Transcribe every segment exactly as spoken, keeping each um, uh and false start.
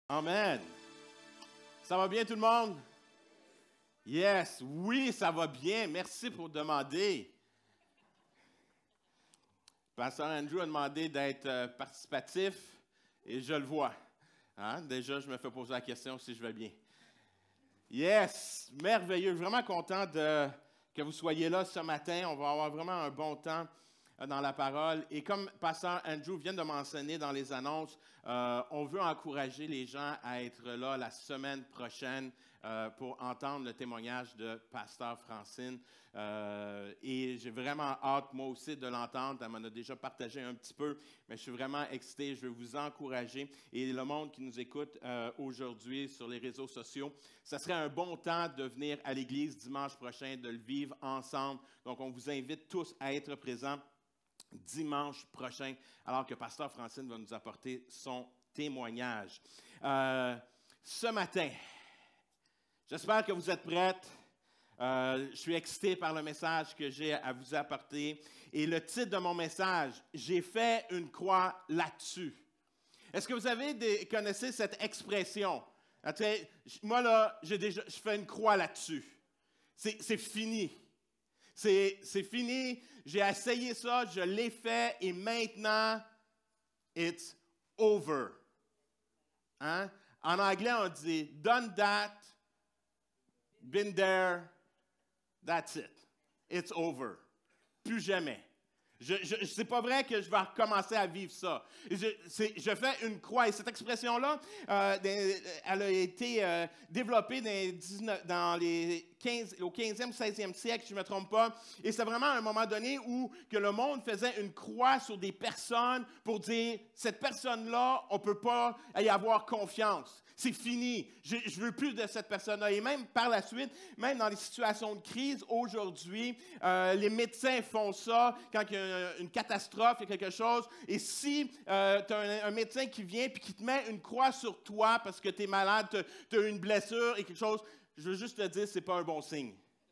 Amen. Ça va bien tout le monde? Yes, oui, ça va bien. Merci pour demander. Pasteur Andrew a demandé d'être euh, participatif et je le vois. Hein? Déjà, je me fais poser la question si je vais bien. Yes, merveilleux. Vraiment content de, que vous soyez là ce matin. On va avoir vraiment un bon temps euh, dans la parole. Et comme Pasteur Andrew vient de mentionner dans les annonces, euh, on veut encourager les gens à être là la semaine prochaine euh, pour entendre le témoignage de Pasteur Francine. Euh, et j'ai vraiment hâte, moi aussi, de l'entendre. Elle m'en a déjà partagé un petit peu, mais je suis vraiment excité. Je veux vous encourager. Et le monde qui nous écoute euh, aujourd'hui sur les réseaux sociaux, ce serait un bon temps de venir à l'église dimanche prochain, de le vivre ensemble. Donc, on vous invite tous à être présents dimanche prochain, alors que Pasteur Francine va nous apporter son témoignage. Euh, ce matin, j'espère que vous êtes prêtes. Euh, je suis excité par le message que j'ai à vous apporter. Et le titre de mon message, « J'ai fait une croix là-dessus ». Est-ce que vous avez des, connaissez cette expression? Moi, là, j'ai déjà, je fais une croix là-dessus. C'est, c'est fini. C'est, c'est fini. J'ai essayé ça, je l'ai fait et maintenant, it's over. Hein? En anglais, on dit « done that, been there ». That's it. It's over. Plus jamais. Je, je, c'est pas vrai que je vais recommencer à vivre ça. Je, c'est, je fais une croix. Et cette expression-là, euh, elle a été euh, développée dans les, dix-neuf, dans les quinze, au quinzième, seizième siècle, si je ne me trompe pas. Et c'est vraiment à un moment donné où que le monde faisait une croix sur des personnes pour dire, cette personne-là, on ne peut pas y avoir confiance. C'est fini. Je ne veux plus de cette personne-là. Et même par la suite, même dans les situations de crise, aujourd'hui, euh, les médecins font ça quand il y a une catastrophe, il y a quelque chose. Et si euh, tu as un, un médecin qui vient et qui te met une croix sur toi parce que tu es malade, tu as une blessure et quelque chose, je veux juste te dire, ce n'est pas un bon signe.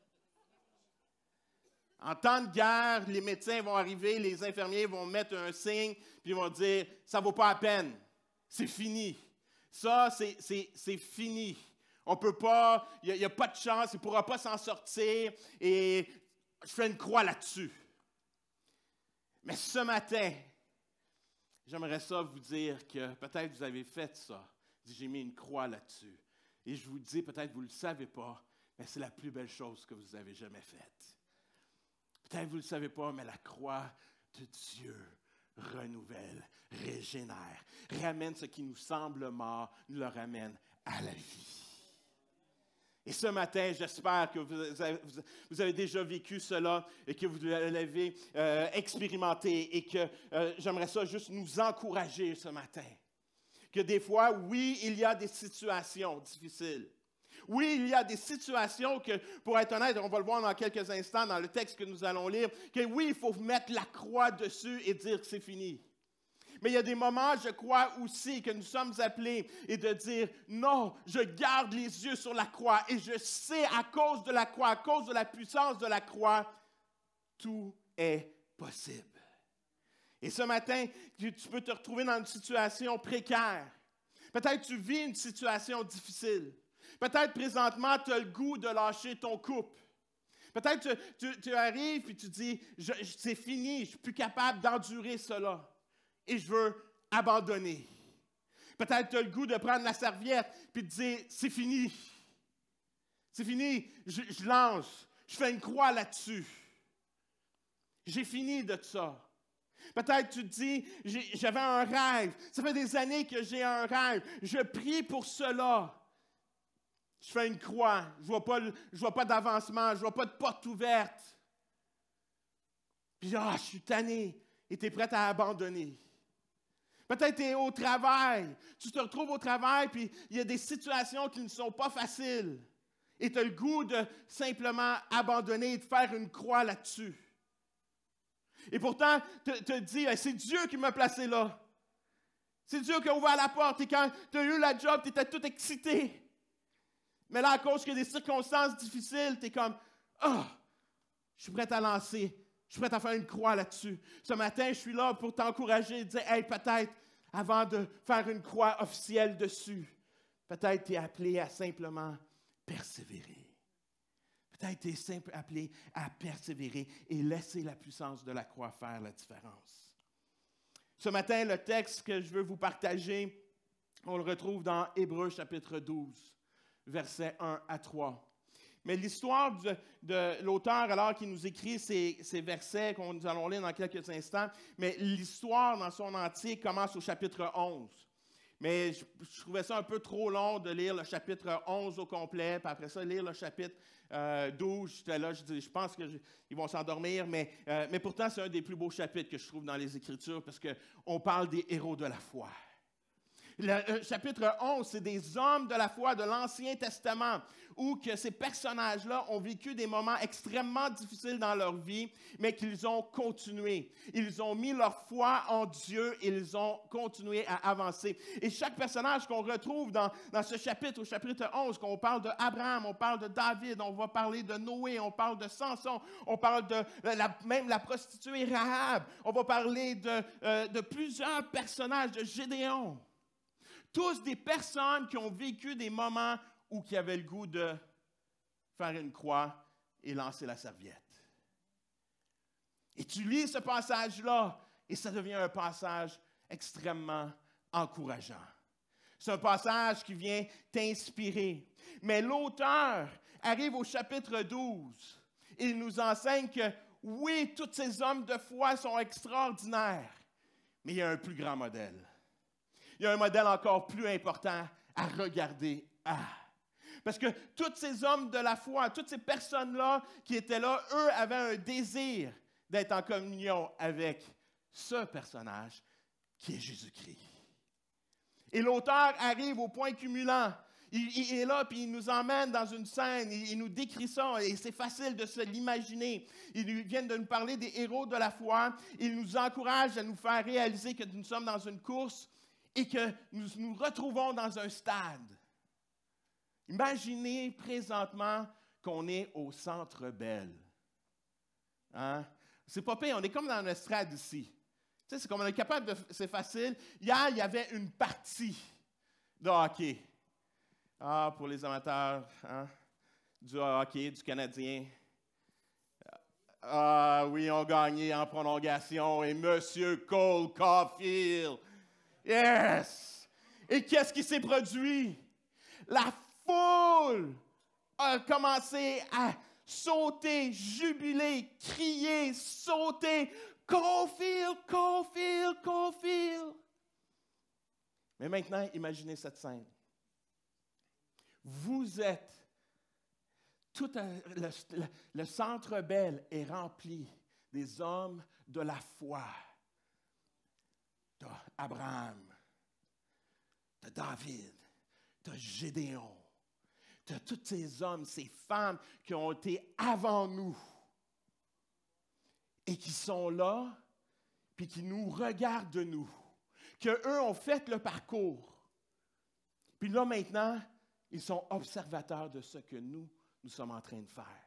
En temps de guerre, les médecins vont arriver, les infirmiers vont mettre un signe, puis ils vont dire, ça ne vaut pas la peine, c'est fini. Ça, c'est, c'est, c'est fini. On ne peut pas, il n'y a, a pas de chance, il ne pourra pas s'en sortir, et je fais une croix là-dessus. Mais ce matin, j'aimerais ça vous dire que peut-être vous avez fait ça. J'ai mis une croix là-dessus. Et je vous dis, peut-être vous ne le savez pas, mais c'est la plus belle chose que vous avez jamais faite. Peut-être vous ne le savez pas, mais la croix de Dieu renouvelle, régénère, ramène ce qui nous semble mort, nous le ramène à la vie. Et ce matin, j'espère que vous avez, vous avez déjà vécu cela et que vous l'avez euh, expérimenté et que euh, j'aimerais ça juste nous encourager ce matin. Que des fois, oui, il y a des situations difficiles. Oui, il y a des situations que, pour être honnête, on va le voir dans quelques instants dans le texte que nous allons lire, que oui, il faut mettre la croix dessus et dire que c'est fini. Mais il y a des moments, je crois aussi, que nous sommes appelés et de dire, non, je garde les yeux sur la croix et je sais à cause de la croix, à cause de la puissance de la croix, tout est possible. Et ce matin, tu peux te retrouver dans une situation précaire. Peut-être tu vis une situation difficile. Peut-être présentement, tu as le goût de lâcher ton couple. Peut-être tu, tu, tu arrives et tu dis, je, je, c'est fini, je ne suis plus capable d'endurer cela. Et je veux abandonner. Peut-être tu as le goût de prendre la serviette et de dire, c'est fini. C'est fini, je, je lance, je fais une croix là-dessus. J'ai fini de ça. Peut-être tu te dis, j'ai, j'avais un rêve. Ça fait des années que j'ai un rêve. Je prie pour cela. Je fais une croix. Je ne vois pas, je vois pas d'avancement. Je ne vois pas de porte ouverte. Puis, ah, je suis tanné. Et tu es prêt à abandonner. Peut-être tu es au travail. Tu te retrouves au travail, puis il y a des situations qui ne sont pas faciles. Et tu as le goût de simplement abandonner et de faire une croix là-dessus. Et pourtant, tu te dis, c'est Dieu qui m'a placé là. C'est Dieu qui a ouvert la porte. Et quand tu as eu la job, tu étais tout excité. Mais là, à cause qu'il y a des circonstances difficiles, tu es comme, ah, oh, je suis prêt à lancer. Je suis prêt à faire une croix là-dessus. Ce matin, je suis là pour t'encourager et dire, hey, peut-être, avant de faire une croix officielle dessus, Peut-être tu es appelé à simplement persévérer. Peut-être tu es simple appelé à persévérer et laisser la puissance de la croix faire la différence. Ce matin, le texte que je veux vous partager, on le retrouve dans Hébreux chapitre douze, versets un à trois. Mais l'histoire de, de l'auteur, alors qu'il nous écrit ces, ces versets qu'on nous allons lire dans quelques instants, mais l'histoire dans son entier commence au chapitre onze. Mais je, je trouvais ça un peu trop long de lire le chapitre onze au complet, puis après ça, lire le chapitre euh, douze. J'étais là, je dis, je pense qu'ils vont s'endormir, mais, euh, mais pourtant, c'est un des plus beaux chapitres que je trouve dans les Écritures, parce qu'on parle des héros de la foi. Le, le chapitre onze, c'est des hommes de la foi de l'Ancien Testament où que ces personnages-là ont vécu des moments extrêmement difficiles dans leur vie, mais qu'ils ont continué. Ils ont mis leur foi en Dieu et ils ont continué à avancer. Et chaque personnage qu'on retrouve dans, dans ce chapitre, au chapitre onze, qu'on parle d'Abraham, on parle de David, on va parler de Noé, on parle de Samson, on parle de la, même la prostituée Rahab, on va parler de, euh, de plusieurs personnages, de Gédéon. Tous des personnes qui ont vécu des moments où qui avaient le goût de faire une croix et lancer la serviette. Et tu lis ce passage-là et ça devient un passage extrêmement encourageant. C'est un passage qui vient t'inspirer. Mais l'auteur arrive au chapitre douze et il nous enseigne que oui, tous ces hommes de foi sont extraordinaires, mais il y a un plus grand modèle. Il y a un modèle encore plus important à regarder. Ah. Parce que tous ces hommes de la foi, toutes ces personnes-là qui étaient là, eux avaient un désir d'être en communion avec ce personnage qui est Jésus-Christ. Et l'auteur arrive au point culminant. Il, il est là, puis il nous emmène dans une scène, il, il nous décrit ça, et c'est facile de se l'imaginer. Il vient de nous parler des héros de la foi. Il nous encourage à nous faire réaliser que nous sommes dans une course et que nous nous retrouvons dans un stade. Imaginez présentement qu'on est au Centre Bell. Hein? C'est pas pire, on est comme dans un estrade ici. Tu sais, c'est comme on est capable de... C'est facile. Hier, il y avait une partie de hockey. Ah, pour les amateurs hein, du hockey, du Canadien. Ah oui, on gagnait en prolongation et M. Cole Caulfield. Yes! Et qu'est-ce qui s'est produit? La foule a commencé à sauter, jubiler, crier, sauter. Caulfield, Caulfield, Caulfield. Mais maintenant, imaginez cette scène. Vous êtes, tout un, le, le, le Centre Bell est rempli des hommes de la foi. Tu as Abraham, tu as David, tu as Gédéon, tu as tous ces hommes, ces femmes qui ont été avant nous et qui sont là, puis qui nous regardent de nous, qu'eux ont fait le parcours. Puis là, maintenant, ils sont observateurs de ce que nous, nous sommes en train de faire.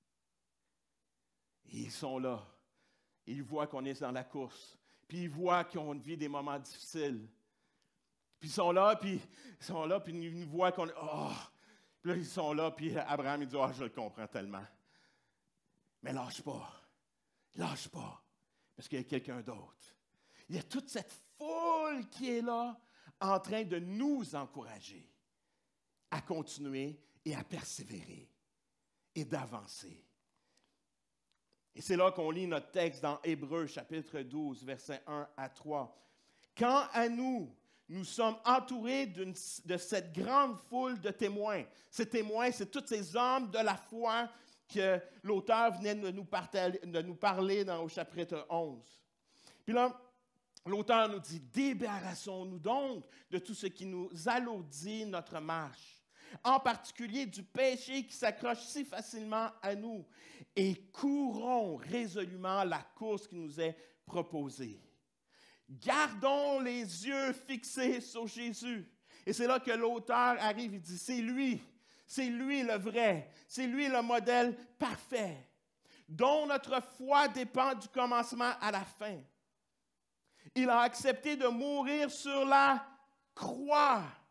Et ils sont là. Ils voient qu'on est dans la course. Puis ils voient qu'on vit des moments difficiles. Puis ils sont là, puis ils sont là, puis ils voient qu'on... Oh! Puis là, ils sont là, puis Abraham, il dit, « Ah, oh, je le comprends tellement. » Mais lâche pas. Lâche pas. Parce qu'il y a quelqu'un d'autre. Il y a toute cette foule qui est là, en train de nous encourager à continuer et à persévérer et d'avancer. Et c'est là qu'on lit notre texte dans Hébreux, chapitre douze, versets un à trois. « Quant à nous, nous sommes entourés d'une, de cette grande foule de témoins. » Ces témoins, c'est tous ces hommes de la foi que l'auteur venait de nous, partager, de nous parler dans, au chapitre onze. Puis là, l'auteur nous dit, « Débarrassons-nous donc de tout ce qui nous alourdit notre marche, en particulier du péché qui s'accroche si facilement à nous, et courons résolument la course qui nous est proposée. Gardons les yeux fixés sur Jésus. » Et c'est là que l'auteur arrive, il dit, c'est lui, c'est lui le vrai, c'est lui le modèle parfait, dont notre foi dépend du commencement à la fin. Il a accepté de mourir sur la croix.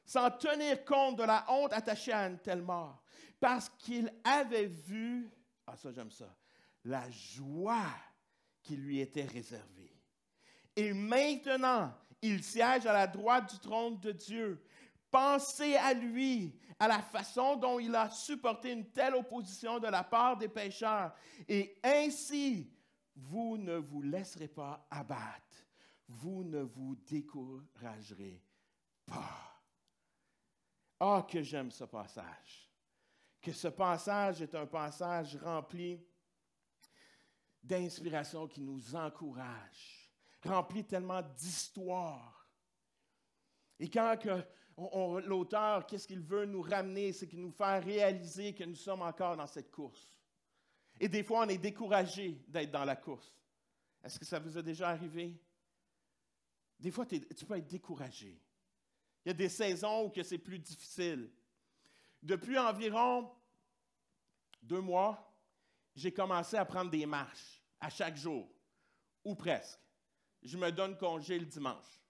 sans tenir compte de la honte attachée à une telle mort, parce qu'il avait vu, ah ça j'aime ça, la joie qui lui était réservée. Et maintenant, il siège à la droite du trône de Dieu. Pensez à lui, à la façon dont il a supporté une telle opposition de la part des pécheurs. Et ainsi, vous ne vous laisserez pas abattre. Vous ne vous découragerez pas. Ah, que j'aime ce passage. Que ce passage est un passage rempli d'inspiration qui nous encourage, rempli tellement d'histoire. Et quand que on, on, l'auteur, qu'est-ce qu'il veut nous ramener, c'est qu'il nous fait réaliser que nous sommes encore dans cette course. Et des fois, on est découragé d'être dans la course. Est-ce que ça vous est déjà arrivé? Des fois, tu peux être découragé. Il y a des saisons où que c'est plus difficile. Depuis environ deux mois, j'ai commencé à prendre des marches à chaque jour, ou presque. Je me donne congé le dimanche.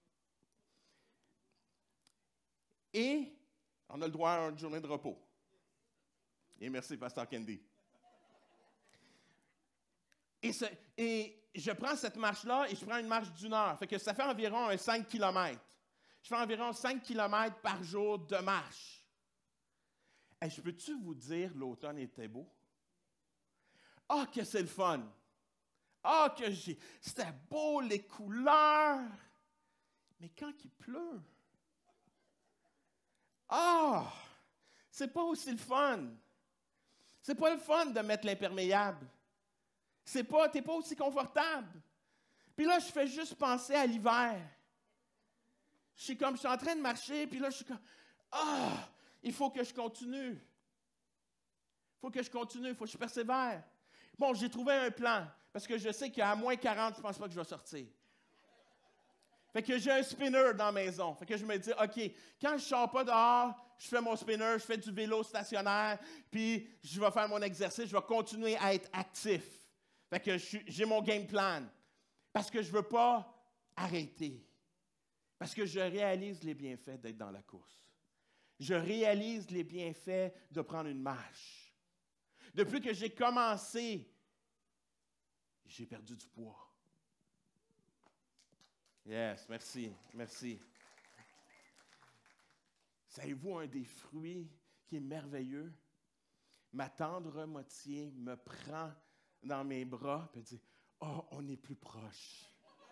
Et on a le droit à une journée de repos. Et merci, Pasteur Kendi. Et, ce, et je prends cette marche-là et je prends une marche d'une heure. Fait que ça fait environ un cinq kilomètres. Je fais environ cinq kilomètres par jour de marche. Et je peux-tu vous dire, l'automne était beau? Ah, que c'est le fun! Ah, que j'ai... C'était beau, les couleurs! Mais quand il pleut... Ah! C'est pas aussi le fun! C'est pas le fun de mettre l'imperméable. C'est pas... T'es pas aussi confortable. Puis là, je fais juste penser à l'hiver. Je suis comme... Je suis en train de marcher, puis là, je suis comme... Ah! Il faut que je continue. Il faut que je continue, il faut que je persévère. Bon, j'ai trouvé un plan, parce que je sais qu'à moins quarante, je ne pense pas que je vais sortir. Fait que j'ai un spinner dans la maison. Fait que je me dis, OK, quand je ne sors pas dehors, je fais mon spinner, je fais du vélo stationnaire, puis je vais faire mon exercice, je vais continuer à être actif. Fait que je, j'ai mon game plan. Parce que je ne veux pas arrêter. Parce que je réalise les bienfaits d'être dans la course. Je réalise les bienfaits de prendre une marche. Depuis que j'ai commencé, j'ai perdu du poids. Yes, merci, merci. Savez-vous un des fruits qui est merveilleux? Ma tendre moitié me prend dans mes bras et dit, « Oh, on est plus proche. »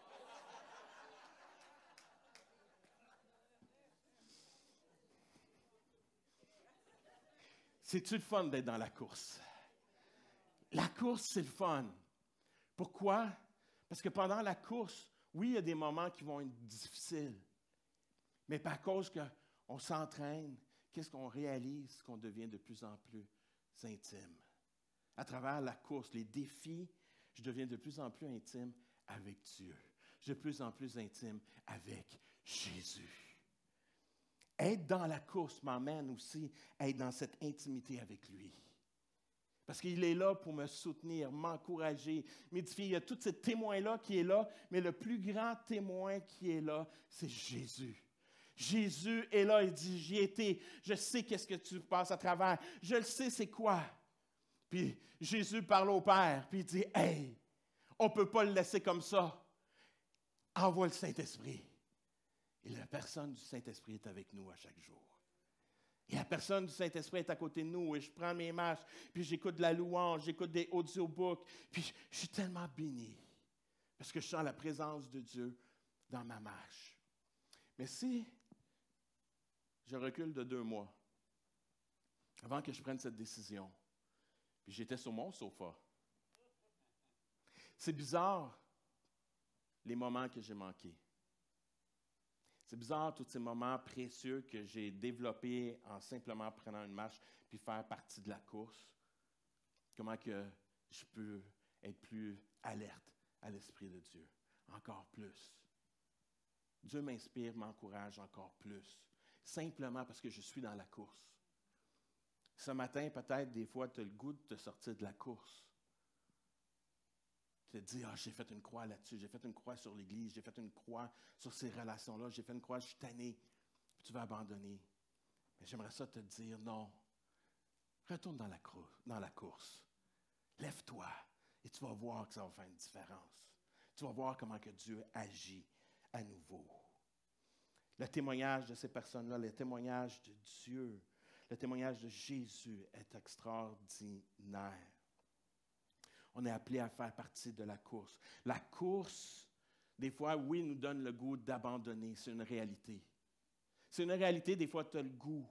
C'est-tu le fun d'être dans la course? La course, c'est le fun. Pourquoi? Parce que pendant la course, oui, il y a des moments qui vont être difficiles. Mais par cause qu'on s'entraîne, qu'est-ce qu'on réalise? Qu'on devient de plus en plus intime. À travers la course, les défis, je deviens de plus en plus intime avec Dieu. De plus en plus intime avec Jésus. Être dans la course m'emmène aussi à être dans cette intimité avec lui. Parce qu'il est là pour me soutenir, m'encourager, m'édifier. Il y a tous ces témoins-là qui est là, mais le plus grand témoin qui est là, c'est Jésus. Jésus est là, il dit, j'y étais, je sais qu'est-ce que tu passes à travers, je le sais c'est quoi. Puis Jésus parle au Père, puis il dit, hey, on ne peut pas le laisser comme ça. Envoie le Saint-Esprit. Et la personne du Saint-Esprit est avec nous à chaque jour. Et la personne du Saint-Esprit est à côté de nous et je prends mes marches, puis j'écoute de la louange, j'écoute des audiobooks, puis je, je suis tellement béni parce que je sens la présence de Dieu dans ma marche. Mais si je recule de deux mois, avant que je prenne cette décision, puis j'étais sur mon sofa, c'est bizarre les moments que j'ai manqués. C'est bizarre, tous ces moments précieux que j'ai développés en simplement prenant une marche puis faire partie de la course. Comment que je peux être plus alerte à l'Esprit de Dieu, encore plus. Dieu m'inspire, m'encourage encore plus, simplement parce que je suis dans la course. Ce matin, peut-être, des fois, tu as le goût de te sortir de la course. Tu te dis, ah, j'ai fait une croix là-dessus, j'ai fait une croix sur l'Église, j'ai fait une croix sur ces relations-là, j'ai fait une croix, je suis tanné. Puis tu vas abandonner. Mais j'aimerais ça te dire, non, retourne dans la, crou- dans la course. Lève-toi et tu vas voir que ça va faire une différence. Tu vas voir comment que Dieu agit à nouveau. Le témoignage de ces personnes-là, le témoignage de Dieu, le témoignage de Jésus est extraordinaire. On est appelé à faire partie de la course. La course, des fois, oui, nous donne le goût d'abandonner. C'est une réalité. C'est une réalité, des fois, tu as le goût.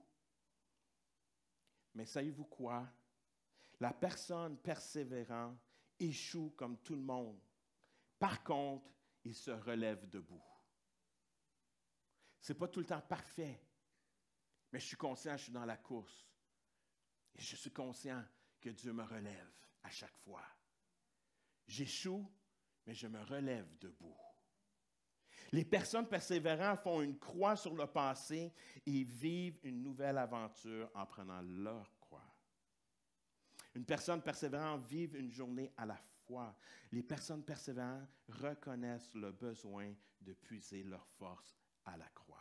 Mais savez-vous quoi? La personne persévérante échoue comme tout le monde. Par contre, il se relève debout. Ce n'est pas tout le temps parfait, mais je suis conscient que je suis dans la course. Et je suis conscient que Dieu me relève à chaque fois. J'échoue, mais je me relève debout. Les personnes persévérantes font une croix sur le passé et vivent une nouvelle aventure en prenant leur croix. Une personne persévérante vit une journée à la fois. Les personnes persévérantes reconnaissent le besoin de puiser leur force à la croix.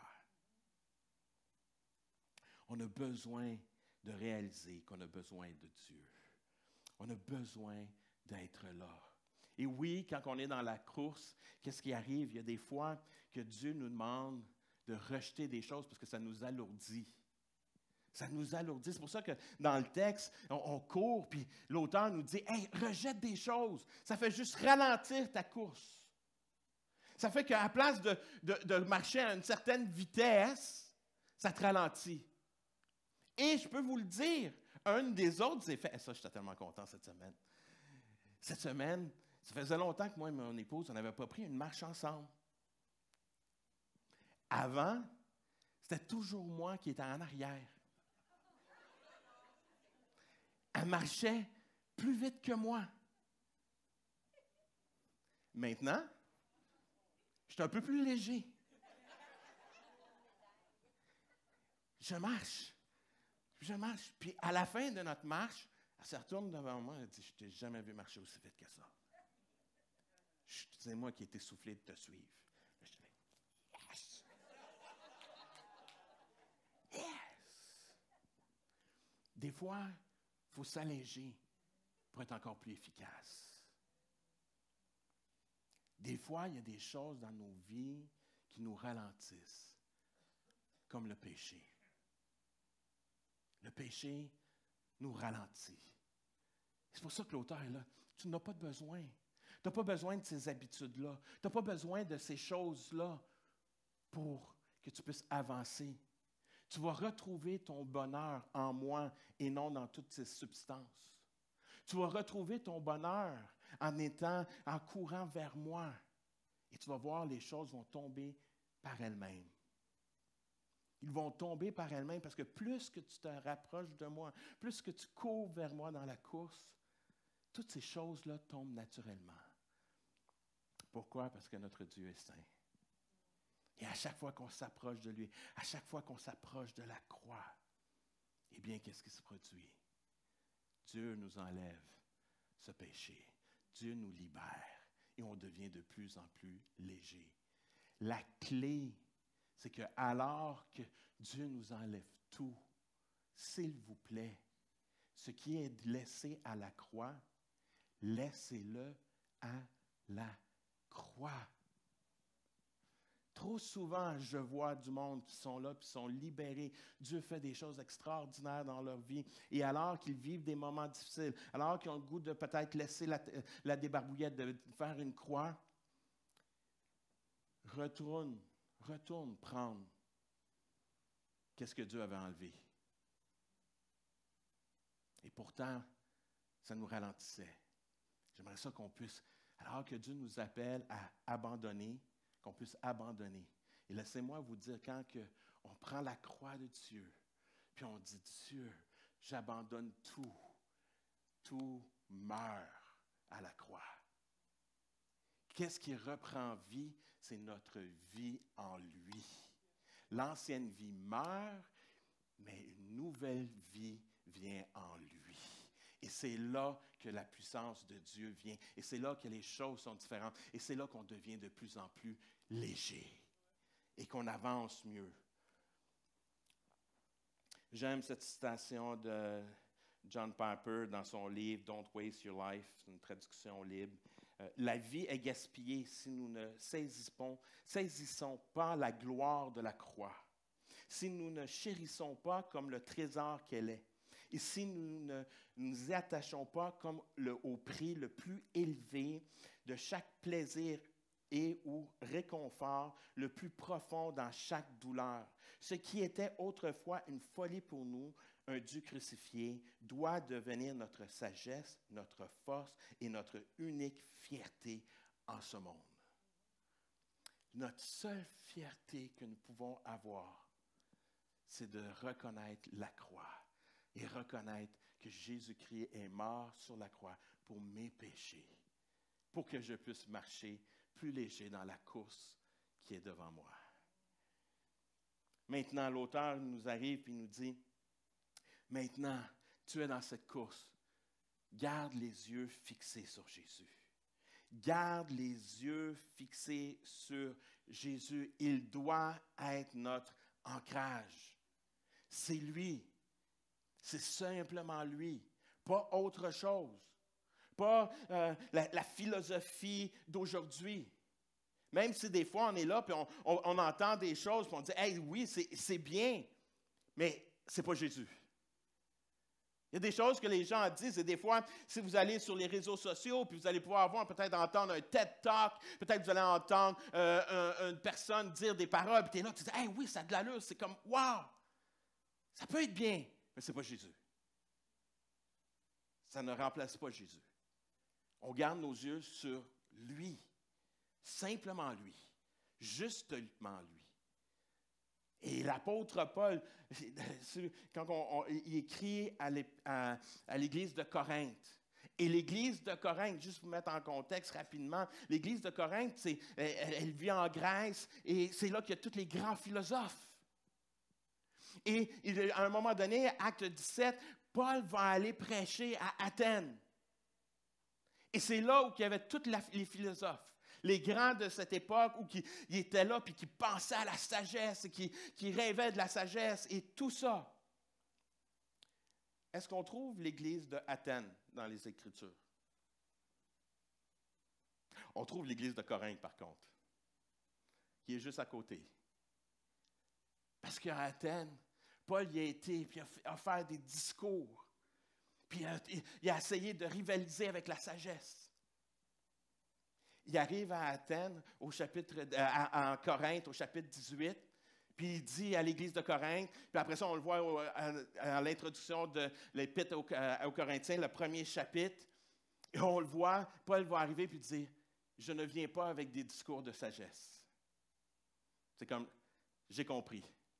On a besoin de réaliser qu'on a besoin de Dieu. On a besoin d'être là. Et oui, quand on est dans la course, qu'est-ce qui arrive? Il y a des fois que Dieu nous demande de rejeter des choses parce que ça nous alourdit. Ça nous alourdit. C'est pour ça que dans le texte, on, on court, puis l'auteur nous dit « Hey, rejette des choses. » Ça fait juste ralentir ta course. Ça fait qu'à la place de, de, de marcher à une certaine vitesse, ça te ralentit. Et je peux vous le dire, un des autres effets, et ça, j'étais tellement content cette semaine. Cette semaine, ça faisait longtemps que moi et mon épouse, on n'avait pas pris une marche ensemble. Avant, c'était toujours moi qui étais en arrière. Elle marchait plus vite que moi. Maintenant, je suis un peu plus léger. Je marche. Je marche. Puis à la fin de notre marche, elle se retourne devant moi et elle dit « Je t'ai jamais vu marcher aussi vite que ça. C'est moi qui ai été soufflé de te suivre. » Je dis « Yes! Yes! » Des fois, il faut s'alléger pour être encore plus efficace. Des fois, il y a des choses dans nos vies qui nous ralentissent, comme le péché. Le péché nous ralentit. C'est pour ça que l'auteur est là. Tu n'as pas de besoin. Tu n'as pas besoin de ces habitudes-là. Tu n'as pas besoin de ces choses-là pour que tu puisses avancer. Tu vas retrouver ton bonheur en moi et non dans toutes ces substances. Tu vas retrouver ton bonheur en étant, en courant vers moi. Et tu vas voir, les choses vont tomber par elles-mêmes. Ils vont tomber par elles-mêmes parce que plus que tu te rapproches de moi, plus que tu cours vers moi dans la course, toutes ces choses-là tombent naturellement. Pourquoi? Parce que notre Dieu est saint. Et à chaque fois qu'on s'approche de lui, à chaque fois qu'on s'approche de la croix, eh bien, qu'est-ce qui se produit? Dieu nous enlève ce péché. Dieu nous libère et on devient de plus en plus léger. La clé, c'est que alors que Dieu nous enlève tout, s'il vous plaît, ce qui est laissé à la croix, laissez-le à la croix. Trop souvent, je vois du monde qui sont là, qui sont libérés. Dieu fait des choses extraordinaires dans leur vie. Et alors qu'ils vivent des moments difficiles, alors qu'ils ont le goût de peut-être laisser la, la débarbouillette, de faire une croix, retourne, retourne prendre qu'est-ce que Dieu avait enlevé. Et pourtant, ça nous ralentissait. J'aimerais ça qu'on puisse, alors que Dieu nous appelle à abandonner, qu'on puisse abandonner. Et laissez-moi vous dire, quand que on prend la croix de Dieu, puis on dit, Dieu, j'abandonne tout, tout meurt à la croix. Qu'est-ce qui reprend vie? C'est notre vie en lui. L'ancienne vie meurt, mais une nouvelle vie vient en lui. Et c'est là que la puissance de Dieu vient. Et c'est là que les choses sont différentes. Et c'est là qu'on devient de plus en plus léger et qu'on avance mieux. J'aime cette citation de John Piper dans son livre « Don't Waste Your Life », c'est une traduction libre. Euh, la vie est gaspillée si nous ne saisissons, saisissons pas la gloire de la croix, si nous ne chérissons pas comme le trésor qu'elle est, et si nous ne nous y attachons pas comme le, au prix le plus élevé de chaque plaisir et ou réconfort le plus profond dans chaque douleur. Ce qui était autrefois une folie pour nous, un Dieu crucifié, doit devenir notre sagesse, notre force et notre unique fierté en ce monde. Notre seule fierté que nous pouvons avoir, c'est de reconnaître la croix et reconnaître que Jésus-Christ est mort sur la croix pour mes péchés, pour que je puisse marcher plus léger dans la course qui est devant moi. Maintenant, l'auteur nous arrive et nous dit, « Maintenant, tu es dans cette course. Garde les yeux fixés sur Jésus. Garde les yeux fixés sur Jésus. Il doit être notre ancrage. C'est lui. C'est simplement lui. Pas autre chose. Pas euh, la, la philosophie d'aujourd'hui. Même si des fois on est là et on, on, on entend des choses et on dit « Hey, oui, c'est, c'est bien, mais ce n'est pas Jésus. » Il y a des choses que les gens disent et des fois, si vous allez sur les réseaux sociaux puis vous allez pouvoir voir, peut-être entendre un TED Talk, peut-être vous allez entendre euh, un, une personne dire des paroles puis tu es là, tu dis « Hey, oui, ça a de l'allure. » C'est comme « Wow! Ça peut être bien, mais ce n'est pas Jésus. » Ça ne remplace pas Jésus. On garde nos yeux sur lui. Simplement lui, justement lui. Et l'apôtre Paul, quand on, on, il écrit à, à, à l'église de Corinthe, et l'église de Corinthe, juste pour mettre en contexte rapidement, l'église de Corinthe, c'est, elle, elle vit en Grèce, et c'est là qu'il y a tous les grands philosophes. Et à un moment donné, acte dix-sept, Paul va aller prêcher à Athènes. Et c'est là où il y avait tous les philosophes. Les grands de cette époque où qui, ils étaient là et qui pensaient à la sagesse et qui, qui rêvaient de la sagesse et tout ça. Est-ce qu'on trouve l'église de Athènes dans les Écritures? On trouve l'église de Corinthe, par contre, qui est juste à côté. Parce qu'à Athènes, Paul y a été et a, a fait des discours. Puis il a, il a essayé de rivaliser avec la sagesse. Il arrive à Athènes, au chapitre, à, à Corinthe, au chapitre dix-huit, puis il dit à l'église de Corinthe, puis après ça, on le voit au, à, à l'introduction de l'Épître aux, aux Corinthiens, le premier chapitre, et on le voit, Paul va arriver et dire, « Je ne viens pas avec des discours de sagesse. » C'est comme, j'ai compris.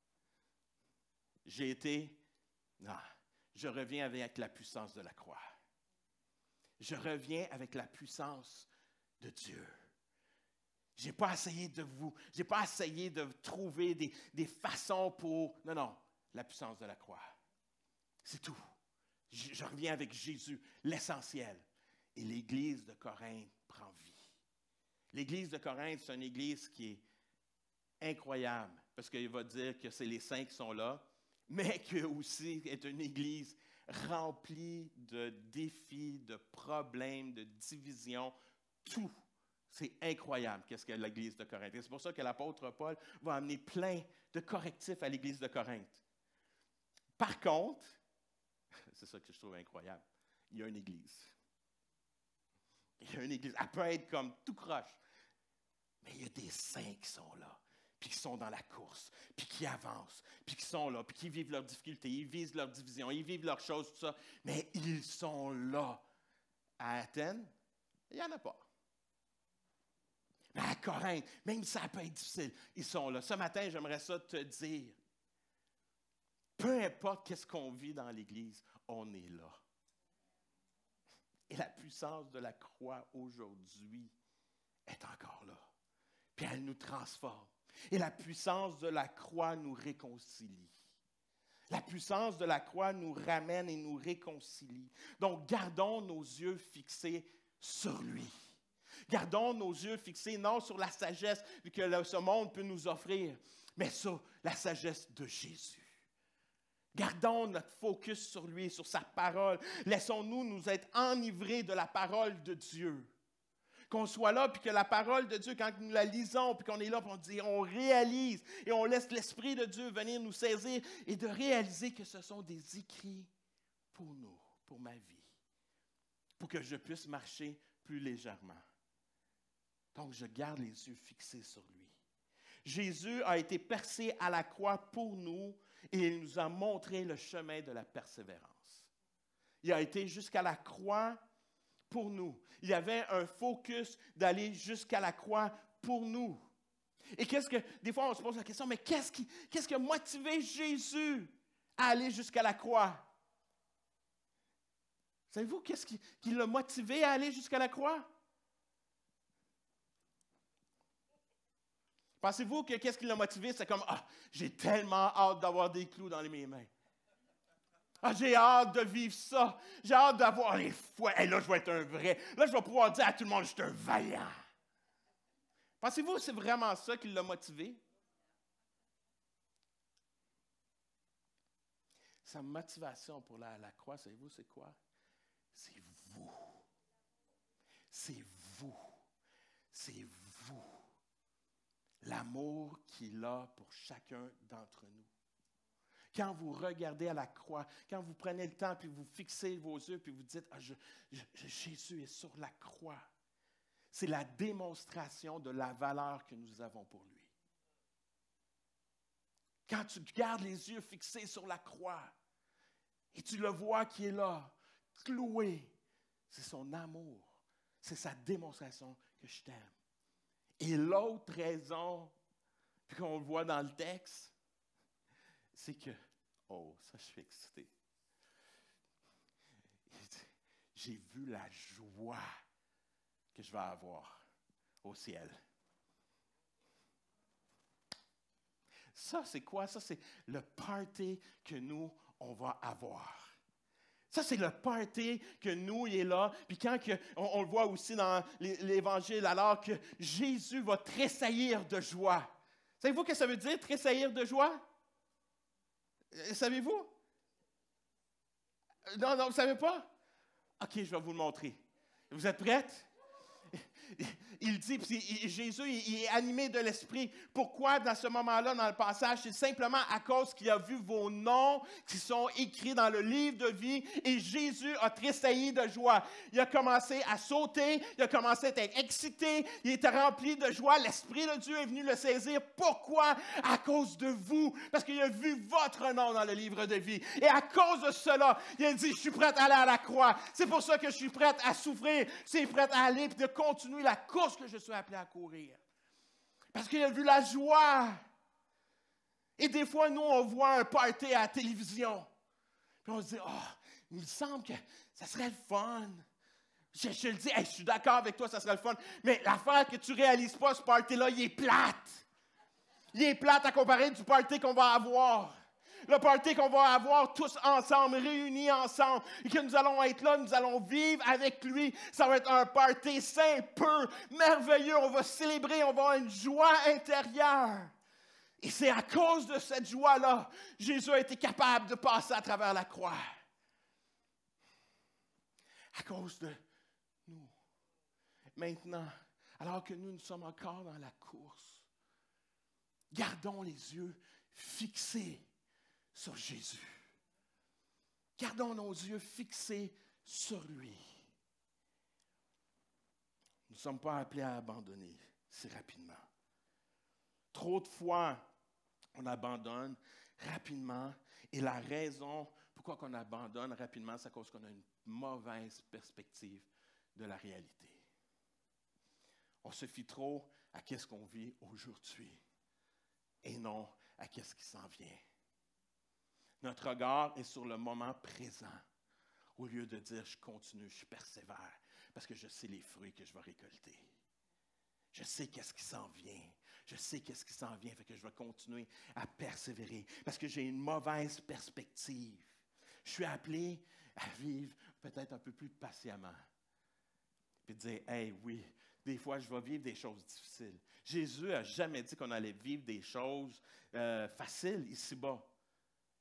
J'ai été, non, je reviens avec la puissance de la croix. Je reviens avec la puissance de Dieu. Je n'ai pas essayé de vous, je n'ai pas essayé de trouver des, des façons pour... Non, non, la puissance de la croix. C'est tout. Je, je reviens avec Jésus, l'essentiel. Et l'Église de Corinthe prend vie. L'Église de Corinthe, c'est une Église qui est incroyable, parce qu'il va dire que c'est les saints qui sont là, mais qui aussi est une Église remplie de défis, de problèmes, de divisions, tout. C'est incroyable qu'est-ce que l'Église de Corinthe. Et c'est pour ça que l'apôtre Paul va amener plein de correctifs à l'Église de Corinthe. Par contre, c'est ça que je trouve incroyable, il y a une Église. Il y a une Église. Elle peut être comme tout croche, mais il y a des saints qui sont là, puis qui sont dans la course, puis qui avancent, puis qui sont là, puis qui vivent leurs difficultés, ils vivent leurs divisions, ils vivent leurs choses, tout ça, mais ils sont là. À Athènes, il n'y en a pas. Mais à Corinthe, même si ça peut être difficile, ils sont là. Ce matin, j'aimerais ça te dire, peu importe qu'est-ce qu'on vit dans l'Église, on est là. Et la puissance de la croix aujourd'hui est encore là. Puis elle nous transforme. Et la puissance de la croix nous réconcilie. La puissance de la croix nous ramène et nous réconcilie. Donc, gardons nos yeux fixés sur lui. Gardons nos yeux fixés non sur la sagesse que ce monde peut nous offrir, mais sur la sagesse de Jésus. Gardons notre focus sur lui, sur sa parole. Laissons-nous nous être enivrés de la parole de Dieu. Qu'on soit là, puis que la parole de Dieu, quand nous la lisons, puis qu'on est là, puis on dit, on réalise, et on laisse l'Esprit de Dieu venir nous saisir, et de réaliser que ce sont des écrits pour nous, pour ma vie, pour que je puisse marcher plus légèrement. Donc, je garde les yeux fixés sur lui. Jésus a été percé à la croix pour nous et il nous a montré le chemin de la persévérance. Il a été jusqu'à la croix pour nous. Il y avait un focus d'aller jusqu'à la croix pour nous. Et qu'est-ce que, des fois on se pose la question, mais qu'est-ce qui, qu'est-ce qui a motivé Jésus à aller jusqu'à la croix? Savez-vous qu'est-ce qui, qui l'a motivé à aller jusqu'à la croix? Pensez-vous que qu'est-ce qui l'a motivé? C'est comme, ah, j'ai tellement hâte d'avoir des clous dans mes mains. Ah, j'ai hâte de vivre ça. J'ai hâte d'avoir les fouets. Et là, je vais être un vrai. Là, je vais pouvoir dire à tout le monde, je suis un vaillant. Pensez-vous que c'est vraiment ça qui l'a motivé? Sa motivation pour la, la croix, savez-vous, c'est quoi? C'est vous. C'est vous. C'est vous. L'amour qu'il a pour chacun d'entre nous. Quand vous regardez à la croix, quand vous prenez le temps, puis vous fixez vos yeux, puis vous dites, ah, je, je, Jésus est sur la croix, c'est la démonstration de la valeur que nous avons pour lui. Quand tu gardes les yeux fixés sur la croix, et tu le vois qui est là, cloué, c'est son amour, c'est sa démonstration que je t'aime. Et l'autre raison, puis qu'on le voit dans le texte, c'est que, oh, ça je suis excité. J'ai vu la joie que je vais avoir au ciel. Ça, c'est quoi? Ça, c'est le party que nous, on va avoir. Ça, c'est le party que nous, il est là. Puis quand que, on, on le voit aussi dans l'Évangile, alors que Jésus va tressaillir de joie. Savez-vous ce que ça veut dire, tressaillir de joie? Savez-vous? Non, non, vous ne savez pas? OK, je vais vous le montrer. Vous êtes prêtes? Il dit, puis Jésus il est animé de l'Esprit. Pourquoi dans ce moment-là, dans le passage? C'est simplement à cause qu'il a vu vos noms qui sont écrits dans le livre de vie et Jésus a tressailli de joie. Il a commencé à sauter, il a commencé à être excité, il était rempli de joie. L'Esprit de Dieu est venu le saisir. Pourquoi? À cause de vous. Parce qu'il a vu votre nom dans le livre de vie. Et à cause de cela, il a dit, je suis prêt à aller à la croix. C'est pour ça que je suis prêt à souffrir. Je suis prêt à aller et de continuer la course que je suis appelé à courir. Parce qu'il a vu la joie. Et des fois, nous, on voit un party à la télévision. Puis on se dit, oh, il me semble que ça serait le fun. Je, je le dis, hey, je suis d'accord avec toi, ça serait le fun. Mais l'affaire que tu ne réalises pas, ce party-là, il est plate. Il est plate à comparer du party qu'on va avoir. Le party qu'on va avoir tous ensemble, réunis ensemble, et que nous allons être là, nous allons vivre avec lui. Ça va être un party saint, pur, merveilleux. On va célébrer, on va avoir une joie intérieure. Et c'est à cause de cette joie-là, Jésus a été capable de passer à travers la croix. À cause de nous. Maintenant, alors que nous, nous sommes encore dans la course, gardons les yeux fixés sur Jésus. Gardons nos yeux fixés sur lui. Nous ne sommes pas appelés à abandonner si rapidement. Trop de fois, on abandonne rapidement. Et la raison pourquoi on abandonne rapidement, c'est à cause qu'on a une mauvaise perspective de la réalité. On se fie trop à ce qu'on vit aujourd'hui et non à ce qui s'en vient. Notre regard est sur le moment présent, au lieu de dire « je continue, je persévère », parce que je sais les fruits que je vais récolter. Je sais qu'est-ce qui s'en vient. Je sais qu'est-ce qui s'en vient, fait que je vais continuer à persévérer, parce que j'ai une mauvaise perspective. Je suis appelé à vivre peut-être un peu plus patiemment, puis dire « hey, oui, des fois, je vais vivre des choses difficiles. » Jésus n'a jamais dit qu'on allait vivre des choses euh, faciles ici-bas.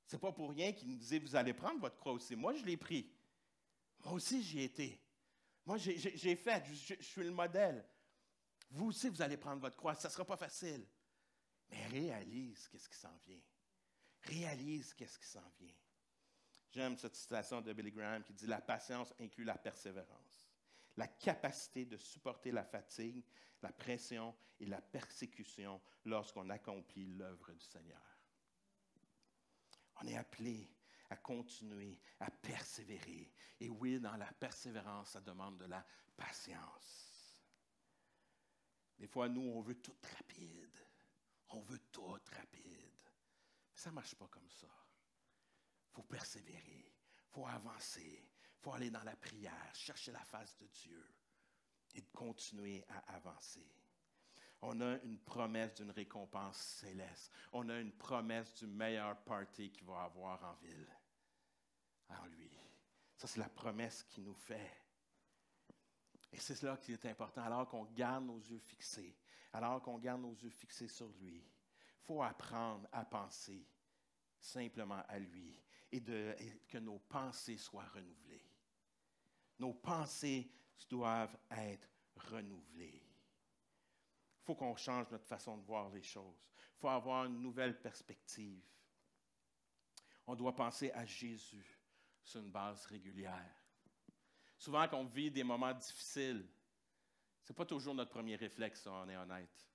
C'est pas pour rien qu'il nous disait, vous allez prendre votre croix aussi. Moi, je l'ai pris. Moi aussi, j'y ai été. Moi, j'ai, j'ai, j'ai fait, je, je suis le modèle. Vous aussi, vous allez prendre votre croix. Ça ne sera pas facile. Mais réalise qu'est-ce qui s'en vient. Réalise qu'est-ce qui s'en vient. J'aime cette citation de Billy Graham qui dit « La patience inclut la persévérance, la capacité de supporter la fatigue, la pression et la persécution lorsqu'on accomplit l'œuvre du Seigneur. » On est appelé à continuer, à persévérer. Et oui, dans la persévérance, ça demande de la patience. Des fois, nous, on veut tout rapide. On veut tout rapide. Mais ça ne marche pas comme ça. Il faut persévérer, il faut avancer, il faut aller dans la prière, chercher la face de Dieu et de continuer à avancer. On a une promesse d'une récompense céleste. On a une promesse du meilleur party qu'il va avoir en ville, en lui. Ça, c'est la promesse qu'il nous fait. Et c'est cela qui est important. Alors qu'on garde nos yeux fixés, alors qu'on garde nos yeux fixés sur lui, il faut apprendre à penser simplement à lui et, de, et que nos pensées soient renouvelées. Nos pensées doivent être renouvelées. Il faut qu'on change notre façon de voir les choses. Il faut avoir une nouvelle perspective. On doit penser à Jésus sur une base régulière. Souvent, quand on vit des moments difficiles, ce n'est pas toujours notre premier réflexe, si on est honnête.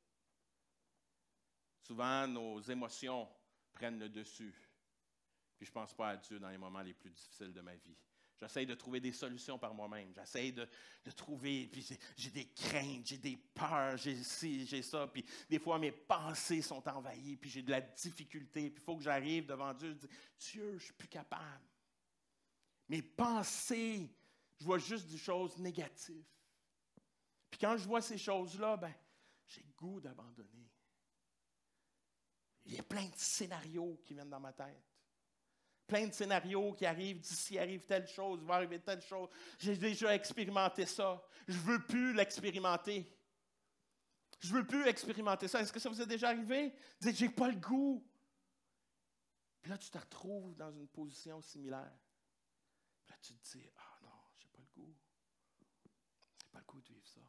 Souvent, nos émotions prennent le dessus. Puis je ne pense pas à Dieu dans les moments les plus difficiles de ma vie. J'essaie de trouver des solutions par moi-même. J'essaie de, de trouver, puis j'ai, j'ai des craintes, j'ai des peurs, j'ai ci, j'ai ça. Puis des fois, mes pensées sont envahies, puis j'ai de la difficulté. Puis il faut que j'arrive devant Dieu et dire, Dieu, je ne suis plus capable. Mes pensées, je vois juste des choses négatives. Puis quand je vois ces choses-là, ben, j'ai le goût d'abandonner. Il y a plein de scénarios qui viennent dans ma tête. Plein de scénarios qui arrivent, d'ici arrive telle chose, il va arriver telle chose. J'ai déjà expérimenté ça. Je ne veux plus l'expérimenter. Je ne veux plus expérimenter ça. Est-ce que ça vous est déjà arrivé? Dites, j'ai pas le goût. Puis là, tu te retrouves dans une position similaire. Puis là, tu te dis, ah non, j'ai pas le goût. J'ai pas le goût de vivre ça.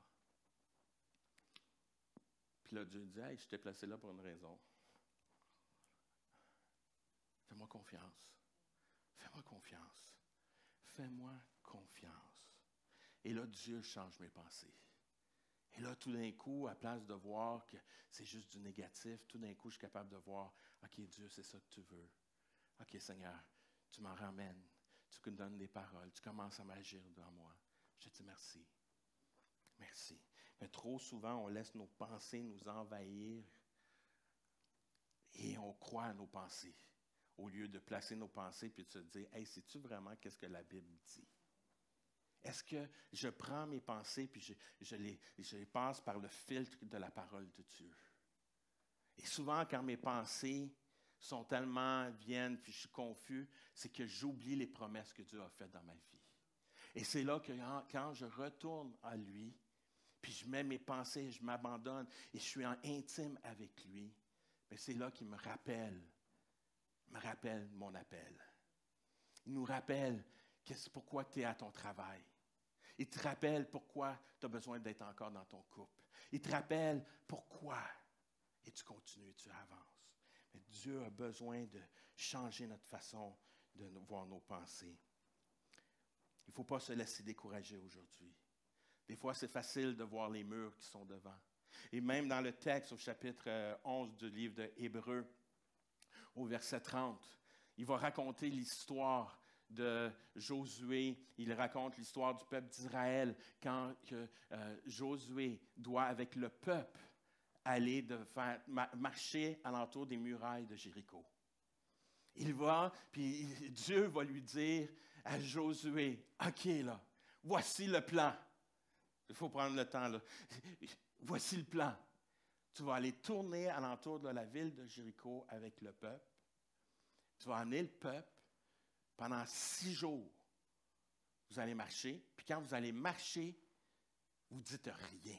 Puis là, Dieu dit, hey, je t'ai placé là pour une raison. Fais-moi confiance. Fais-moi confiance. Fais-moi confiance. Et là, Dieu change mes pensées. Et là, tout d'un coup, à place de voir que c'est juste du négatif, tout d'un coup, je suis capable de voir, OK, Dieu, c'est ça que tu veux. OK, Seigneur, tu m'en ramènes. Tu me donnes des paroles. Tu commences à m'agir devant moi. Je te dis merci. Merci. Mais trop souvent, on laisse nos pensées nous envahir et on croit à nos pensées. Au lieu de placer nos pensées et de se dire, hey, sais-tu vraiment qu'est-ce que la Bible dit? Est-ce que je prends mes pensées et je, je, les, je les passe par le filtre de la parole de Dieu? Et souvent, quand mes pensées sont tellement, viennent, puis je suis confus, c'est que j'oublie les promesses que Dieu a faites dans ma vie. Et c'est là que quand je retourne à lui, puis je mets mes pensées, je m'abandonne et je suis en intime avec lui, bien c'est là qu'il me rappelle me rappelle mon appel. Il nous rappelle qu'est-ce, pourquoi tu es à ton travail. Il te rappelle pourquoi tu as besoin d'être encore dans ton couple. Il te rappelle pourquoi. Et tu continues, tu avances. Mais Dieu a besoin de changer notre façon de voir nos pensées. Il ne faut pas se laisser décourager aujourd'hui. Des fois, c'est facile de voir les murs qui sont devant. Et même dans le texte, au chapitre onze du livre de Hébreux, au verset trente, il va raconter l'histoire de Josué. Il raconte l'histoire du peuple d'Israël quand que, euh, Josué doit, avec le peuple, aller de faire, ma- marcher alentour des murailles de Jéricho. Il va, puis Dieu va lui dire à Josué, « OK, là, voici le plan. » Il faut prendre le temps, là. « Voici le plan. » Tu vas aller tourner alentour de la ville de Jéricho avec le peuple. Tu vas emmener le peuple pendant six jours. Vous allez marcher. Puis quand vous allez marcher, vous ne dites rien.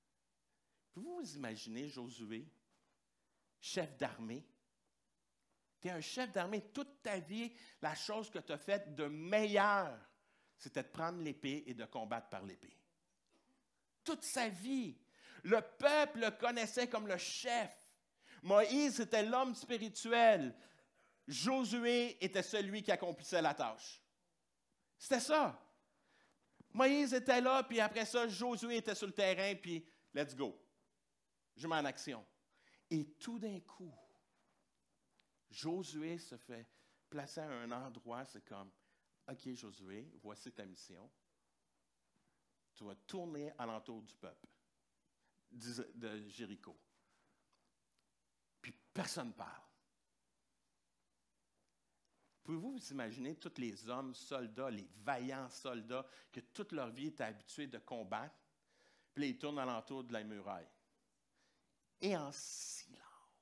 Pouvez-vous vous imaginer Josué, chef d'armée, Tu es un chef d'armée. Toute ta vie, la chose que tu as faite de meilleure, c'était de prendre l'épée et de combattre par l'épée. Toute sa vie. Le peuple le connaissait comme le chef. Moïse était l'homme spirituel. Josué était celui qui accomplissait la tâche. C'était ça. Moïse était là, puis après ça, Josué était sur le terrain, puis let's go. Je mets en action. Et tout d'un coup, Josué se fait placer à un endroit, c'est comme, OK, Josué, voici ta mission. Tu vas tourner alentour du peuple de Jéricho. Puis personne ne parle. Pouvez-vous vous imaginer tous les hommes soldats, les vaillants soldats, que toute leur vie étaient habitués de combattre, puis ils tournent alentour de la muraille. Et en silence.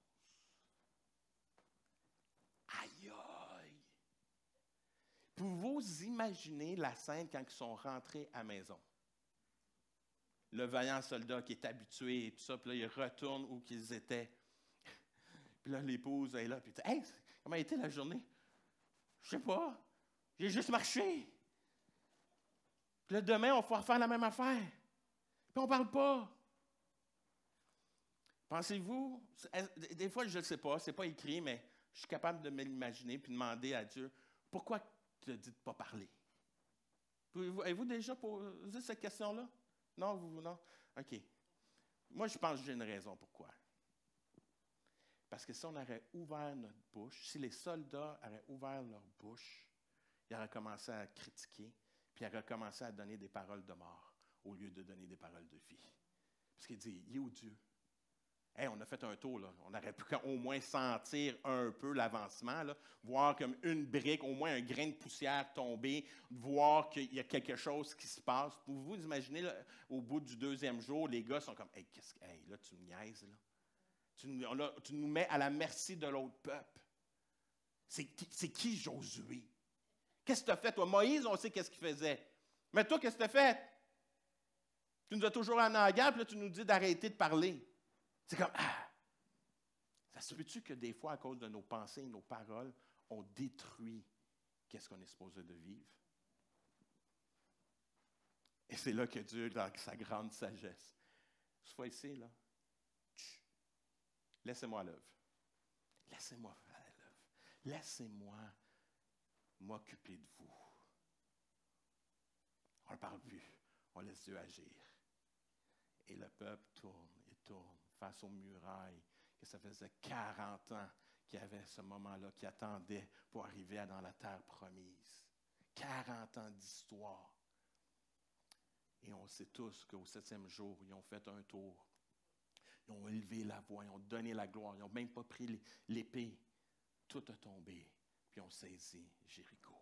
Aïe aïe! Pouvez-vous imaginer la scène quand ils sont rentrés à la maison? Le vaillant soldat qui est habitué et tout ça, puis là, ils retournent où qu'ils étaient. Puis là, l'épouse est là, puis elle dit, hey, comment a été la journée? Je sais pas. J'ai juste marché. Puis là, demain, on va pouvoir faire la même affaire. Puis on ne parle pas. Pensez-vous, des fois, je ne sais pas, ce n'est pas écrit, mais je suis capable de me l'imaginer puis demander à Dieu, pourquoi tu te dis de ne pas parler? Avez-vous déjà posé cette question-là? Non, vous, non? OK. Moi, je pense que j'ai une raison pourquoi. Parce que si on aurait ouvert notre bouche, si les soldats auraient ouvert leur bouche, ils auraient commencé à critiquer, puis ils auraient commencé à donner des paroles de mort au lieu de donner des paroles de vie. Parce qu'il dit, il est où Dieu? Hey, on a fait un tour, là. On aurait pu au moins sentir un peu l'avancement, là, voir comme une brique, au moins un grain de poussière tomber, voir qu'il y a quelque chose qui se passe. Pouvez-vous vous imaginer, là, au bout du deuxième jour, les gars sont comme, hey, qu'est-ce que, hey, là, tu me niaises, là. Tu, là, tu nous mets à la merci de l'autre peuple. C'est, c'est qui Josué? Qu'est-ce que tu as fait, toi? Moïse, on sait qu'est-ce qu'il faisait. Mais toi, qu'est-ce que tu as fait? Tu nous as toujours amené à la guerre, puis là, tu nous dis d'arrêter de parler. C'est comme, ah! Ça se peut-tu que des fois, à cause de nos pensées et nos paroles, on détruit qu'est-ce qu'on est supposé de vivre? Et c'est là que Dieu, dans sa grande sagesse, cette fois-ci, là, tch, laissez-moi à l'œuvre. Laissez-moi faire à l'œuvre. Laissez-moi m'occuper de vous. On ne parle plus. On laisse Dieu agir. Et le peuple tourne et tourne face aux murailles, que ça faisait quarante ans qu'il y avait ce moment-là, qui attendait pour arriver dans la terre promise. quarante ans d'histoire. Et on sait tous qu'au septième jour, ils ont fait un tour. Ils ont élevé la voix, ils ont donné la gloire, ils n'ont même pas pris l'épée. Tout a tombé, puis ils ont saisi Jéricho.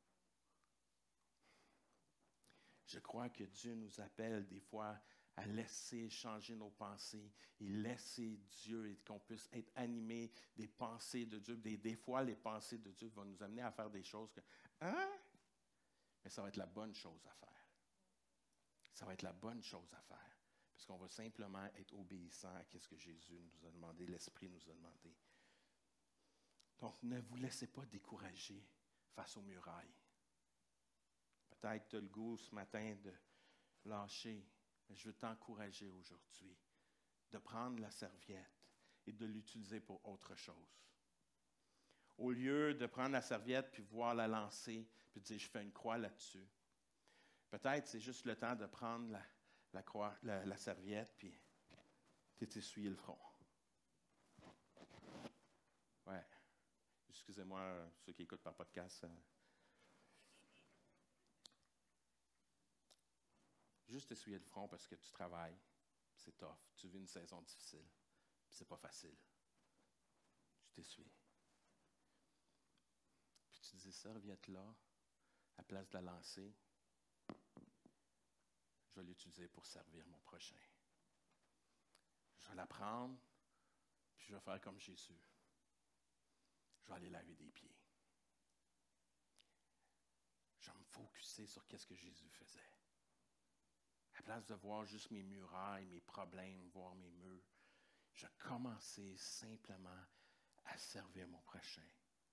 Je crois que Dieu nous appelle des fois à laisser changer nos pensées et laisser Dieu et qu'on puisse être animé des pensées de Dieu. Des, des fois, les pensées de Dieu vont nous amener à faire des choses que, hein? Mais ça va être la bonne chose à faire. Ça va être la bonne chose à faire. Parce qu'on va simplement être obéissant à ce que Jésus nous a demandé, l'Esprit nous a demandé. Donc, ne vous laissez pas décourager face aux murailles. Peut-être tu as le goût ce matin de lâcher, mais je veux t'encourager aujourd'hui de prendre la serviette et de l'utiliser pour autre chose. Au lieu de prendre la serviette puis voir la lancer, puis dire je fais une croix là-dessus, peut-être c'est juste le temps de prendre la, la, croix, la, la serviette puis t'essuyer le front. Ouais. Excusez-moi, ceux qui écoutent par podcast. Euh, Juste essuyer le front parce que tu travailles, c'est tough, tu vis une saison difficile, puis c'est pas facile. Tu t'essuies. Puis tu dis, serviette-là, à place de la lancer, je vais l'utiliser pour servir mon prochain. Je vais la prendre, puis je vais faire comme Jésus. Je vais aller laver des pieds. Je vais me focusser sur qu'est-ce que Jésus faisait. À place de voir juste mes murailles, mes problèmes, voir mes murs, je commençais simplement à servir mon prochain.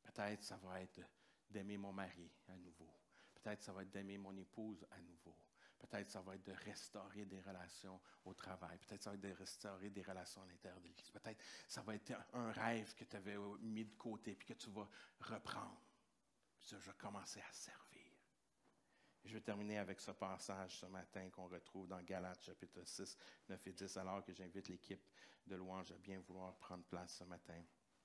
Peut-être ça va être d'aimer mon mari à nouveau. Peut-être ça va être d'aimer mon épouse à nouveau. Peut-être ça va être de restaurer des relations au travail. Peut-être ça va être de restaurer des relations à l'intérieur de l'Église. Peut-être ça va être un rêve que tu avais mis de côté puis que tu vas reprendre. Puis ça, je vais commencer à servir. Je vais terminer avec ce passage ce matin qu'on retrouve dans Galates chapitre six, neuf et dix, alors que j'invite l'équipe de louange à bien vouloir prendre place ce matin.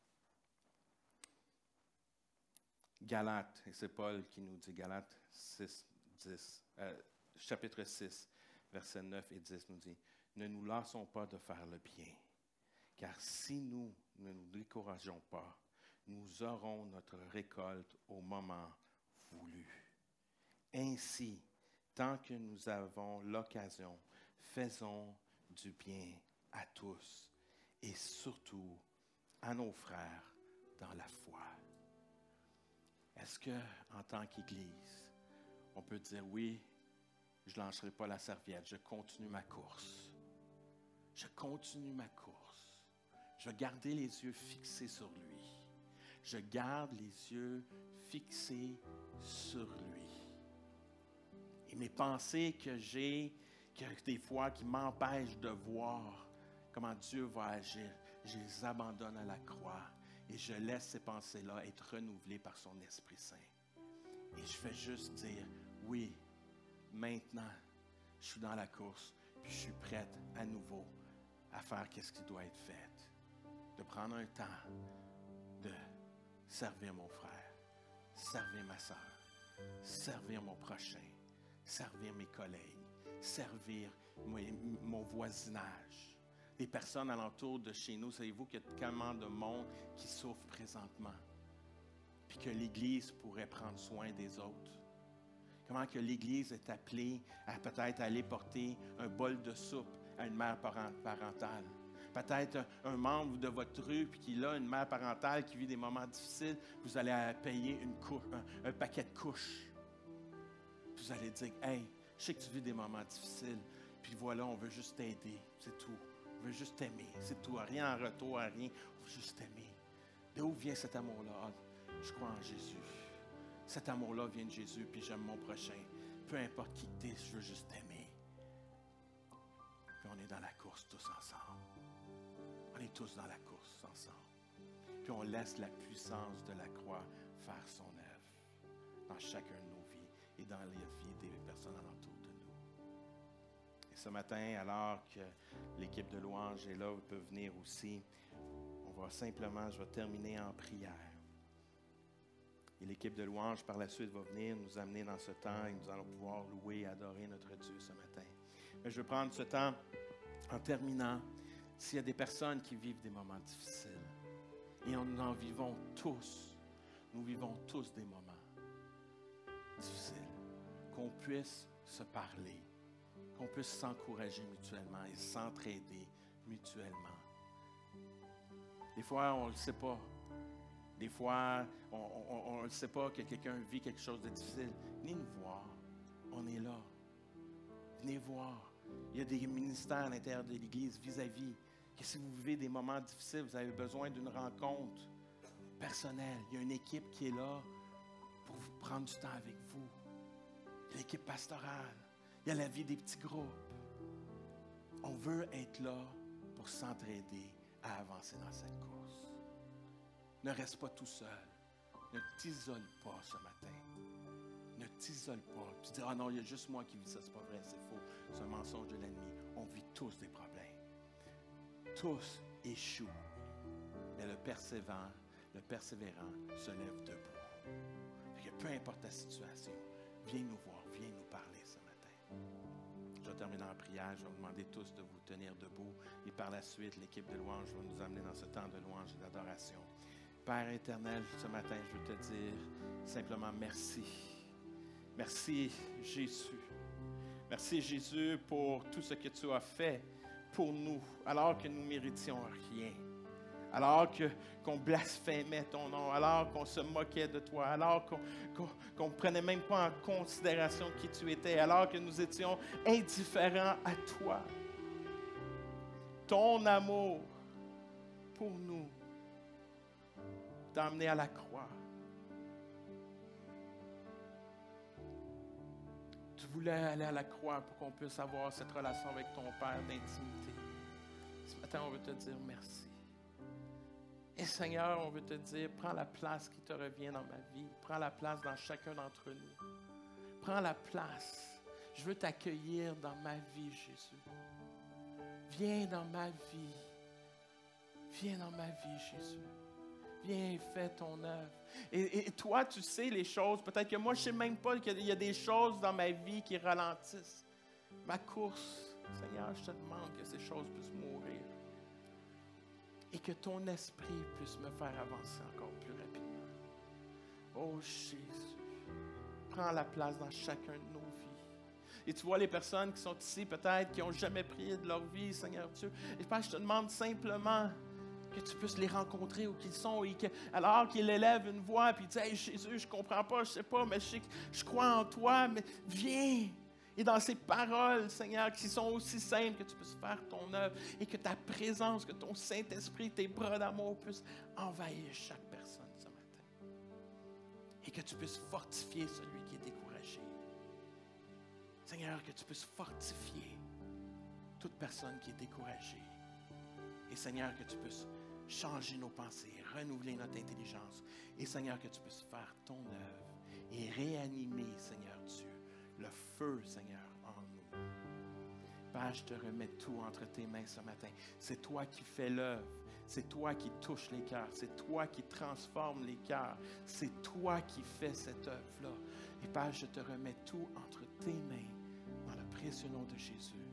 Galates, et c'est Paul qui nous dit, Galates six, dix, euh, chapitre six, versets neuf et dix nous dit, « Ne nous lassons pas de faire le bien, car si nous ne nous décourageons pas, nous aurons notre récolte au moment voulu. Ainsi, tant que nous avons l'occasion, faisons du bien à tous, et surtout à nos frères dans la foi. » Est-ce qu'en tant qu'Église, on peut dire, oui, je ne lâcherai pas la serviette, je continue ma course. Je continue ma course. Je vais garder les yeux fixés sur lui. Je garde les yeux fixés sur lui. Et mes pensées que j'ai, que des fois qui m'empêchent de voir comment Dieu va agir, je les abandonne à la croix. Et je laisse ces pensées-là être renouvelées par son Esprit Saint. Et je fais juste dire, oui, maintenant, je suis dans la course, puis je suis prête à nouveau à faire ce qui doit être fait. De prendre un temps de servir mon frère, servir ma soeur, servir mon prochain, servir mes collègues, servir mon voisinage. Les personnes alentour de chez nous, savez-vous qu'il y a tellement de monde qui souffre présentement, puis que l'Église pourrait prendre soin des autres. Comment que l'Église est appelée à peut-être aller porter un bol de soupe à une mère parentale. Peut-être un, un membre de votre rue, puis qui a une mère parentale qui vit des moments difficiles, vous allez payer une couche, un, un paquet de couches. Vous allez dire, hey, je sais que tu vis des moments difficiles, puis voilà, on veut juste t'aider, c'est tout. On veut juste t'aimer, c'est tout. Rien en retour, rien. On veut juste t'aimer. D'où vient cet amour-là? Ah, je crois en Jésus. Cet amour-là vient de Jésus, puis j'aime mon prochain. Peu importe qui tu es, je veux juste t'aimer. Puis on est dans la course tous ensemble. On est tous dans la course ensemble. Puis on laisse la puissance de la croix faire son œuvre dans chacun de nos vies et dans les vies des personnes alentour de nous. Et ce matin, alors que l'équipe de louange est là, vous pouvez venir aussi, on va simplement, je vais terminer en prière. Et l'équipe de louange, par la suite, va venir nous amener dans ce temps et nous allons pouvoir louer et adorer notre Dieu ce matin. Mais je vais prendre ce temps en terminant. S'il y a des personnes qui vivent des moments difficiles, et nous en vivons tous, nous vivons tous des moments difficiles, qu'on puisse se parler, qu'on puisse s'encourager mutuellement et s'entraider mutuellement. Des fois, on ne le sait pas. Des fois, on ne sait pas que quelqu'un vit quelque chose de difficile. Venez nous voir. On est là. Venez voir. Il y a des ministères à l'intérieur de l'Église vis-à-vis que si vous vivez des moments difficiles, vous avez besoin d'une rencontre personnelle. Il y a une équipe qui est là pour vous prendre du temps avec vous. Il y a l'équipe pastorale. Il y a la vie des petits groupes. On veut être là pour s'entraider à avancer dans cette course. Ne reste pas tout seul. Ne t'isole pas ce matin. Ne t'isole pas. Tu dis, ah non, il y a juste moi qui vis ça. C'est pas vrai, c'est faux. C'est un mensonge de l'ennemi. On vit tous des problèmes. Tous échouent. Mais le persévérant, le persévérant se lève debout. Fait que peu importe ta situation, viens nous voir, viens nous parler ce matin. Je vais terminer en prière. Je vais vous demander tous de vous tenir debout. Et par la suite, l'équipe de louange va nous amener dans ce temps de louange et d'adoration. Père éternel, ce matin, je veux te dire simplement merci. Merci, Jésus. Merci, Jésus, pour tout ce que tu as fait pour nous, alors que nous ne méritions rien. Alors que, qu'on blasphémait ton nom, alors qu'on se moquait de toi, alors qu'on qu'on, qu'on ne prenait même pas en considération qui tu étais, alors que nous étions indifférents à toi. Ton amour pour nous t'a amené à la croix. voulais aller à la croix pour qu'on puisse avoir cette relation avec ton Père d'intimité. Ce matin, on veut te dire merci. Et Seigneur, on veut te dire, prends la place qui te revient dans ma vie. Prends la place dans chacun d'entre nous. Prends la place. Je veux t'accueillir dans ma vie, Jésus. Viens dans ma vie. Viens dans ma vie, Jésus. Viens et fais ton œuvre. Et, et toi, tu sais les choses. Peut-être que moi, je ne sais même pas qu'il y a des choses dans ma vie qui ralentissent ma course. Seigneur, je te demande que ces choses puissent mourir. Et que ton esprit puisse me faire avancer encore plus rapidement. Oh Jésus, prends la place dans chacun de nos vies. Et tu vois les personnes qui sont ici, peut-être, qui n'ont jamais prié de leur vie, Seigneur Dieu. Et Père, je te demande simplement que tu puisses les rencontrer où qu'ils sont. Et que, alors qu'ils élèvent une voix et disent « Hey Jésus, je ne comprends pas, je ne sais pas, mais je sais que je crois en toi, mais viens! » Et dans ces paroles, Seigneur, qui sont aussi simples, que tu puisses faire ton œuvre et que ta présence, que ton Saint-Esprit, tes bras d'amour puissent envahir chaque personne ce matin. Et que tu puisses fortifier celui qui est découragé. Seigneur, que tu puisses fortifier toute personne qui est découragée. Et Seigneur, que tu puisses changer nos pensées, renouveler notre intelligence. Et Seigneur, que tu puisses faire ton œuvre et réanimer, Seigneur Dieu, le feu, Seigneur, en nous. Père, je te remets tout entre tes mains ce matin. C'est toi qui fais l'œuvre. C'est toi qui touches les cœurs. C'est toi qui transformes les cœurs. C'est toi qui fais cette œuvre-là. Et Père, je te remets tout entre tes mains, dans le précieux nom de Jésus.